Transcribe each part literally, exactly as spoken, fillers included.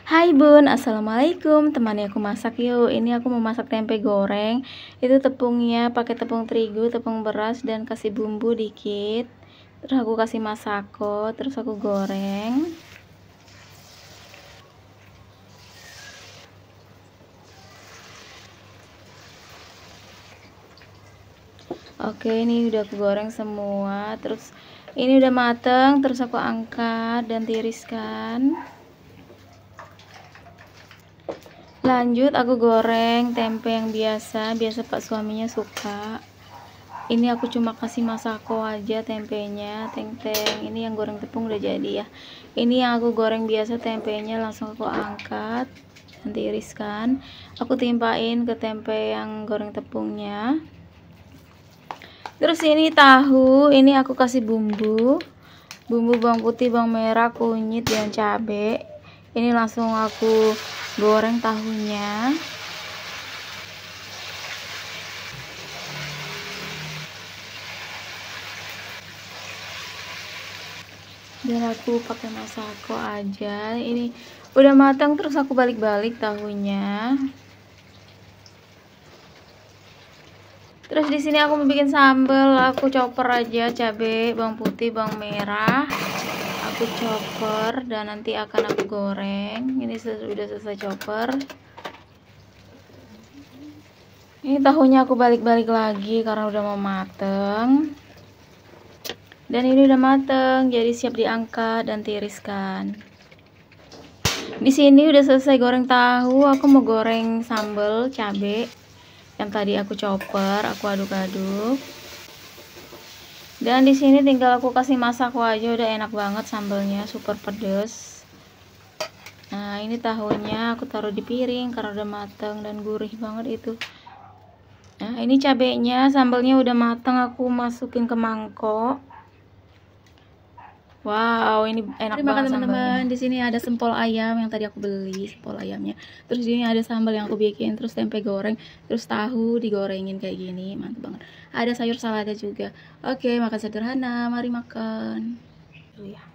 Hai Bun, Assalamualaikum. Temani aku masak yuk. Ini aku mau masak tempe goreng. Itu tepungnya pakai tepung terigu, tepung beras, dan kasih bumbu dikit. Terus aku kasih masako, terus aku goreng. Oke, ini udah aku goreng semua. Terus ini udah mateng, terus aku angkat dan tiriskan. Lanjut aku goreng tempe yang biasa, biasa Pak suaminya suka. Ini aku cuma kasih masako aja tempenya, teng-teng. Ini yang goreng tepung udah jadi ya. Ini yang aku goreng biasa tempenya, langsung aku angkat dan tiriskan. Aku timpain ke tempe yang goreng tepungnya. Terus ini tahu, ini aku kasih bumbu. Bumbu bawang putih, bawang merah, kunyit, dan cabai. Ini langsung aku goreng tahunya. Dan aku pakai masako aja. Ini udah matang, terus aku balik-balik tahunya. Terus di sini aku mau bikin sambal. Aku chopper aja cabai, bawang putih, bawang merah. Aku chopper dan nanti akan aku goreng. Ini sudah selesai chopper. Ini tahunya aku balik-balik lagi karena udah mau mateng. Dan ini udah mateng, jadi siap diangkat dan tiriskan. Di sini udah selesai goreng tahu, aku mau goreng sambal cabai yang tadi aku chopper, aku aduk-aduk. Dan di sini tinggal aku kasih masako aja, udah enak banget sambalnya, super pedes. Nah, ini tahunya aku taruh di piring karena udah mateng dan gurih banget itu. Nah, ini cabenya, sambalnya udah mateng, aku masukin ke mangkok. Wow, ini enak Terima banget kasih teman-teman. sambalnya. Di sini ada sempol ayam yang tadi aku beli, sempol ayamnya. Terus di sini ada sambal yang aku bikin, terus tempe goreng, terus tahu digorengin kayak gini, mantap banget. Ada sayur salada juga. Oke, makan sederhana, mari makan. Dulu ya.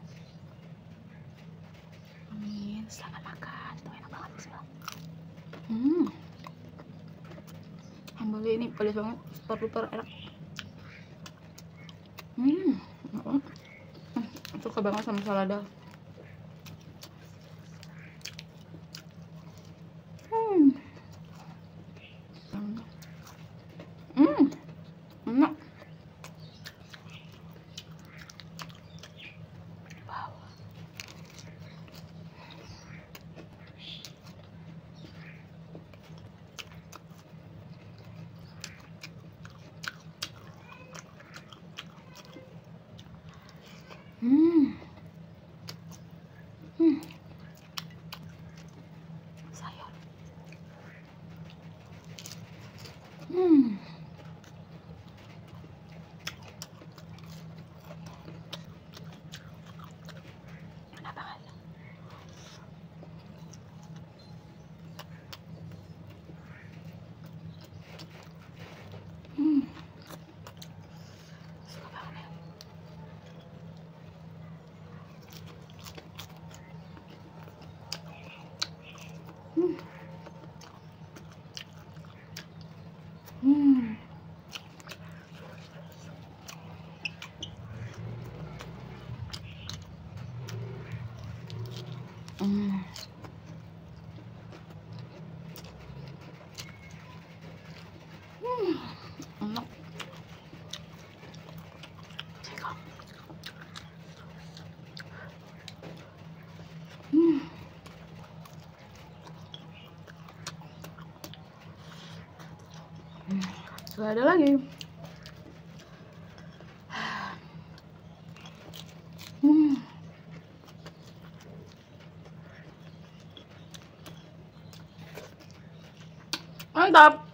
Amin, selamat makan. Tuh enak banget bismillah. Hmm. Sambalnya ini pedas banget, super duper enak. Hmm. Suka banget sama salada. Hmm. Hmm. Enak. Wow. Hmm. Hmm. Sayur. Hmm. Enak banget. Hmm. Suka banget. Hmm. Hmm. Hmm. Hmm. Enak. Cekok. Hmm. Hmm. Sudah ada lagi. Hmm. Mantap.